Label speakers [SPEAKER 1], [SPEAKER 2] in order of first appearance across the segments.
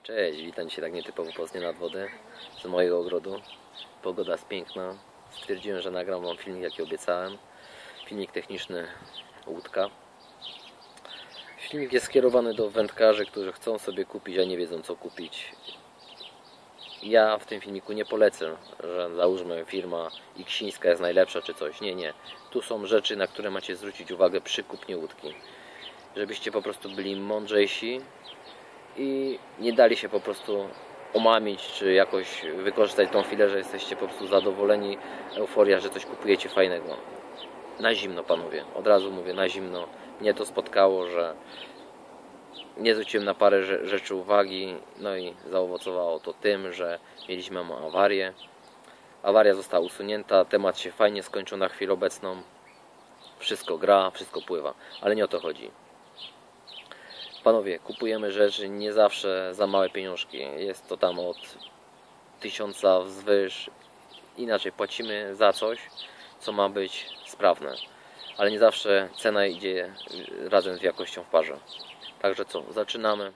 [SPEAKER 1] Cześć, witam Cię tak nietypowo po dnie nad wodę z mojego ogrodu. Pogoda jest piękna. Stwierdziłem, że nagram Wam filmik, jaki obiecałem. Filmik techniczny łódka. Filmik jest skierowany do wędkarzy, którzy chcą sobie kupić, a nie wiedzą co kupić. Ja w tym filmiku nie polecę, że załóżmy firma Iksińska jest najlepsza czy coś. Nie. Tu są rzeczy, na które macie zwrócić uwagę przy kupnie łódki. Żebyście po prostu byli mądrzejsi i nie dali się po prostu omamić, czy jakoś wykorzystać tą chwilę, że jesteście po prostu zadowoleni, euforia, że coś kupujecie fajnego. Na zimno, panowie, od razu mówię, na zimno. Mnie to spotkało, że nie zwróciłem na parę rzeczy uwagi, no i zaowocowało to tym, że mieliśmy awarię. Awaria została usunięta, temat się fajnie skończył na chwilę obecną. Wszystko gra, wszystko pływa, ale nie o to chodzi. Panowie, kupujemy rzeczy nie zawsze za małe pieniążki. Jest to tam od 1000 wzwyż. Inaczej płacimy za coś, co ma być sprawne. Ale nie zawsze cena idzie razem z jakością w parze. Także co, zaczynamy.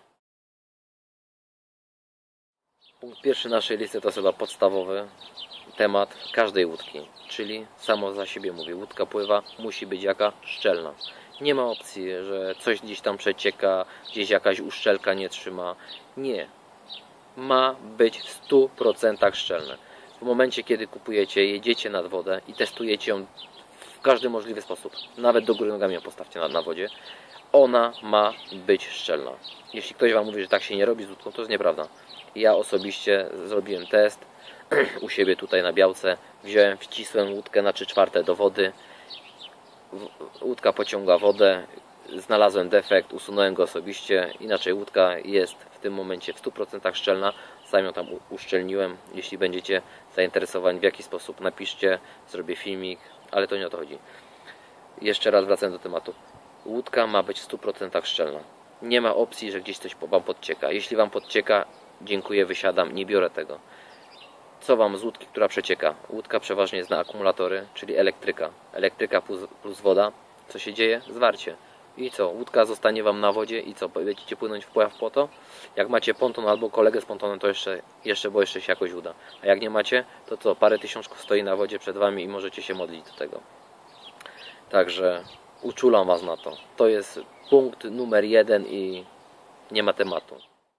[SPEAKER 1] Punkt pierwszy naszej listy to jest chyba podstawowy temat każdej łódki. Czyli samo za siebie mówi, łódka pływa, musi być jaka? Szczelna. Nie ma opcji, że coś gdzieś tam przecieka, gdzieś jakaś uszczelka nie trzyma. Nie. Ma być w 100% szczelne. W momencie, kiedy kupujecie, jedziecie nad wodę i testujecie ją w każdy możliwy sposób, nawet do góry nogami ją postawcie na wodzie, ona ma być szczelna. Jeśli ktoś Wam mówi, że tak się nie robi z łódką, to jest nieprawda. Ja osobiście zrobiłem test u siebie tutaj na Białce. Wcisłem łódkę na 3/4 do wody. Łódka pociąga wodę. Znalazłem defekt, usunąłem go osobiście. Inaczej łódka jest w tym momencie w 100% szczelna. Sam ją tam uszczelniłem. Jeśli będziecie zainteresowani w jaki sposób, napiszcie, zrobię filmik, ale to nie o to chodzi. Jeszcze raz wracam do tematu. Łódka ma być w 100% szczelna. Nie ma opcji, że gdzieś coś Wam podcieka. Jeśli Wam podcieka, dziękuję, wysiadam, nie biorę tego. Co Wam z łódki, która przecieka? Łódka przeważnie jest na akumulatory, czyli elektryka. Elektryka plus woda. Co się dzieje? Zwarcie. I co? Łódka zostanie Wam na wodzie i co? Będziecie płynąć w płoto? Jak macie ponton albo kolegę z pontonem, to jeszcze się jakoś uda. A jak nie macie, to co? Parę tysiączków stoi na wodzie przed Wami i możecie się modlić do tego. Także uczulam Was na to. To jest punkt numer 1 i nie ma tematu.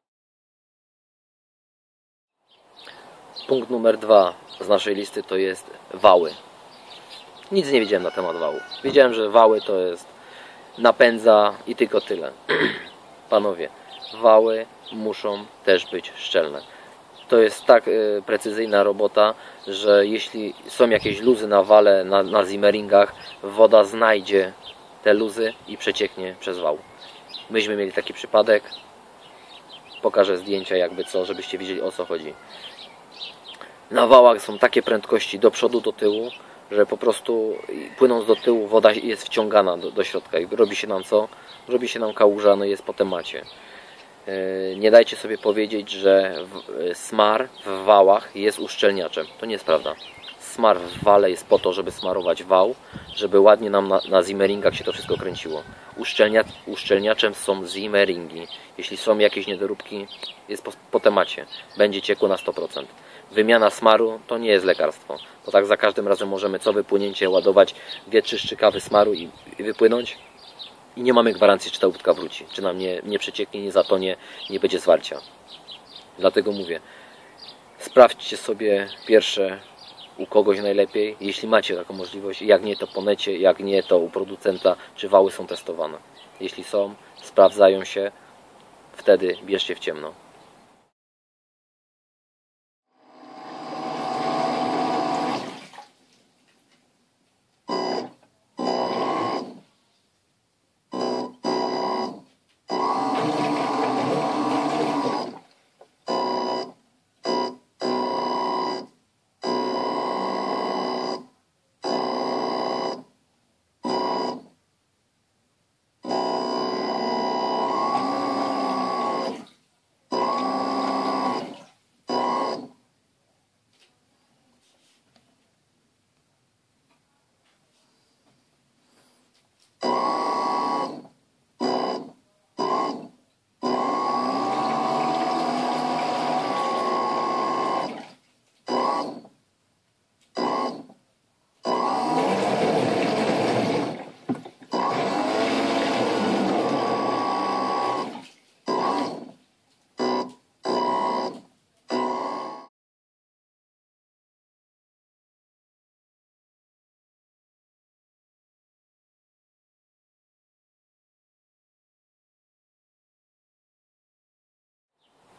[SPEAKER 1] Punkt numer 2 z naszej listy to jest wały. Nic nie wiedziałem na temat wałów. Wiedziałem, że wały to jest napędza i tylko tyle. Panowie, wały muszą też być szczelne. To jest tak precyzyjna robota, że jeśli są jakieś luzy na wale, na zimmeringach, woda znajdzie te luzy i przecieknie przez wał. Myśmy mieli taki przypadek. Pokażę zdjęcia jakby co, żebyście wiedzieli o co chodzi. Na wałach są takie prędkości do przodu, do tyłu, że po prostu płynąc do tyłu woda jest wciągana do środka i robi się nam co? Robi się nam kałuża, no jest po temacie. Nie dajcie sobie powiedzieć, że smar w wałach jest uszczelniaczem. To nie jest prawda. Smar w wale jest po to, żeby smarować wał, żeby ładnie nam na zimmeringach się to wszystko kręciło. Uszczelniaczem są zimmeringi. Jeśli są jakieś niedoróbki, jest po temacie. Będzie ciekło na 100%. Wymiana smaru to nie jest lekarstwo. To tak za każdym razem możemy co wypłynięcie ładować 2-3 szczykawy smaru i wypłynąć. I nie mamy gwarancji, czy ta łódka wróci. Czy nam nie przecieknie, nie zatonie, nie będzie zwarcia. Dlatego mówię, sprawdźcie sobie pierwsze u kogoś najlepiej, jeśli macie taką możliwość. Jak nie, to po necie, jak nie, to u producenta, czy wały są testowane. Jeśli są, sprawdzają się, wtedy bierzcie w ciemno.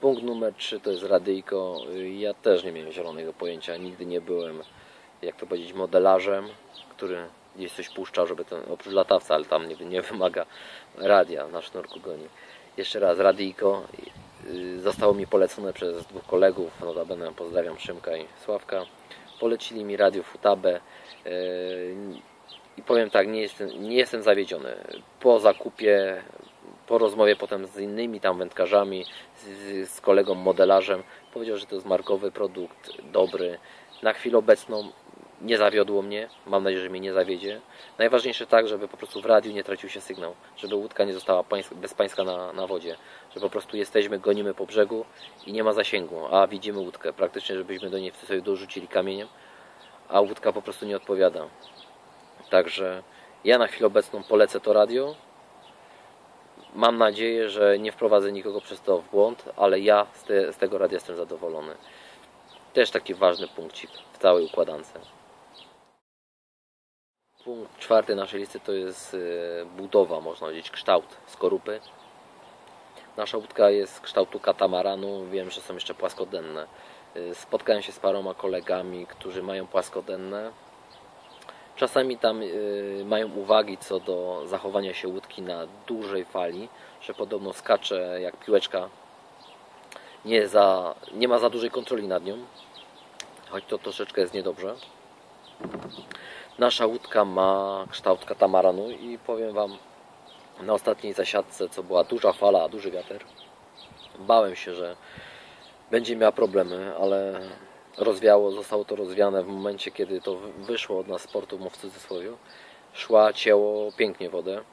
[SPEAKER 1] Punkt numer 3 to jest radyjko. Ja też nie miałem zielonego pojęcia, nigdy nie byłem, jak to powiedzieć, modelarzem, który gdzieś coś puszcza, żeby ten, oprócz latawca, ale tam nie wymaga radia, na sznurku goni. Jeszcze raz, radyjko zostało mi polecone przez 2 kolegów, notabene pozdrawiam Szymka i Sławka. Polecili mi radio Futabę i powiem tak, nie jestem zawiedziony. Po zakupie, po rozmowie potem z innymi tam wędkarzami, z kolegą modelarzem, powiedział, że to jest markowy produkt, dobry. Na chwilę obecną nie zawiodło mnie, mam nadzieję, że mnie nie zawiedzie. Najważniejsze tak, żeby po prostu w radiu nie tracił się sygnał, żeby łódka nie została bezpańska na wodzie, że po prostu jesteśmy, gonimy po brzegu i nie ma zasięgu, a widzimy łódkę, praktycznie żebyśmy do niej sobie dorzucili kamieniem, a łódka po prostu nie odpowiada. Także ja na chwilę obecną polecę to radio. Mam nadzieję, że nie wprowadzę nikogo przez to w błąd, ale ja z tego radia jestem zadowolony. Też taki ważny punkcik w całej układance. Punkt 4 naszej listy to jest budowa, można powiedzieć, kształt skorupy. Nasza łódka jest kształtu katamaranu, wiem, że są jeszcze płaskodenne. Spotkałem się z paroma kolegami, którzy mają płaskodenne. Czasami tam mają uwagi co do zachowania się łódki na dużej fali, że podobno skacze jak piłeczka, nie ma za dużej kontroli nad nią, choć to troszeczkę jest niedobrze. Nasza łódka ma kształt katamaranu i powiem Wam, na ostatniej zasiadce, co była duża fala, duży wiatr, bałem się, że będzie miała problemy, ale zostało to rozwiane w momencie, kiedy to wyszło od nas z portu, w cudzysłowie. Cięło pięknie wodę.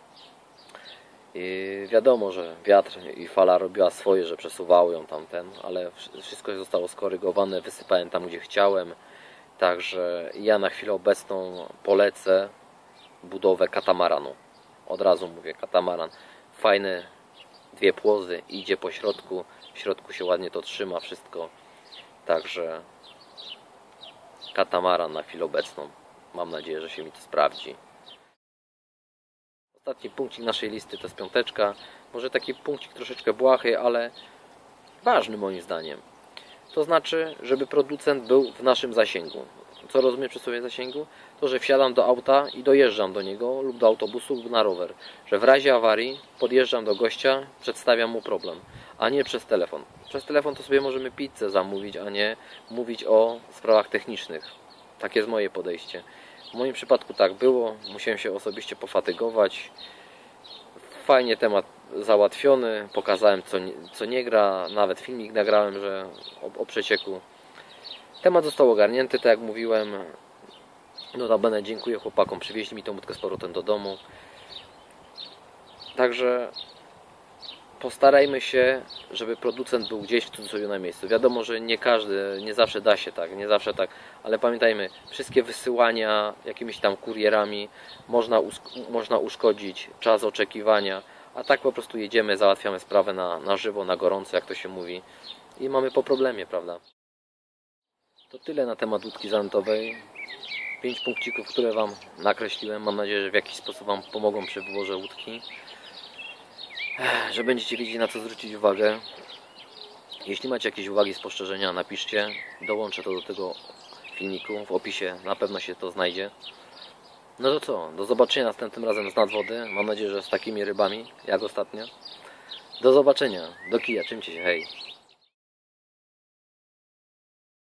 [SPEAKER 1] I wiadomo, że wiatr i fala robiła swoje, że przesuwały ją tamten, ale wszystko zostało skorygowane, wysypałem tam, gdzie chciałem. Także ja na chwilę obecną polecę budowę katamaranu. Od razu mówię, katamaran. Fajne 2 płozy, idzie po środku. W środku się ładnie to trzyma wszystko. Także katamaran na chwilę obecną. Mam nadzieję, że się mi to sprawdzi. Ostatni punkcik naszej listy to jest 5. Może taki punkcik troszeczkę błahy, ale ważny moim zdaniem. To znaczy, żeby producent był w naszym zasięgu. Co rozumiem przez sobie zasięgu? To, że wsiadam do auta i dojeżdżam do niego lub do autobusu lub na rower. Że w razie awarii podjeżdżam do gościa, przedstawiam mu problem, a nie przez telefon. Przez telefon to sobie możemy pizzę zamówić, a nie mówić o sprawach technicznych. Tak jest moje podejście. W moim przypadku tak było. Musiałem się osobiście pofatygować. Fajnie temat załatwiony. Pokazałem co nie gra. Nawet filmik nagrałem, że o przecieku. Temat został ogarnięty, tak jak mówiłem. Notabene dziękuję chłopakom. Przywieźli mi tą łódkę z powrotem do domu. Także postarajmy się, żeby producent był gdzieś w cudzysłowie na miejscu. Wiadomo, że nie zawsze da się tak, nie zawsze tak, ale pamiętajmy, wszystkie wysyłania jakimiś tam kurierami można uszkodzić czas oczekiwania, a tak po prostu jedziemy, załatwiamy sprawę na żywo, na gorąco, jak to się mówi i mamy po problemie, prawda? To tyle na temat łódki zanętowej. 5 punkcików, które Wam nakreśliłem. Mam nadzieję, że w jakiś sposób Wam pomogą przy wyborze łódki, że będziecie wiedzieli, na co zwrócić uwagę. Jeśli macie jakieś uwagi, spostrzeżenia, napiszcie. Dołączę to do tego filmiku. W opisie na pewno się to znajdzie. No to co? Do zobaczenia następnym razem z nadwody. Mam nadzieję, że z takimi rybami, jak ostatnio. Do zobaczenia. Do kija. Czymcie się. Hej.